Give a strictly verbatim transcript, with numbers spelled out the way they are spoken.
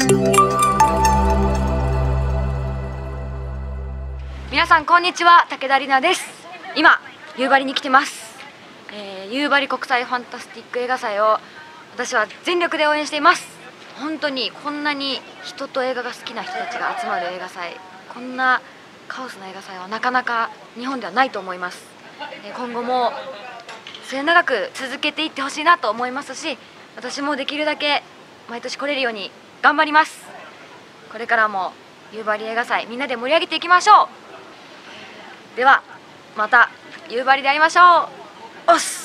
皆さんこんにちは、武田里奈です。今夕張に来てます。えー、夕張国際ファンタスティック映画祭を私は全力で応援しています。本当にこんなに人と映画が好きな人たちが集まる映画祭、こんなカオスな映画祭はなかなか日本ではないと思います。えー、今後も末永く続けていってほしいなと思いますし、私もできるだけ毎年来れるように頑張ります。これからも夕張映画祭みんなで盛り上げていきましょう。ではまた夕張で会いましょう。おっす。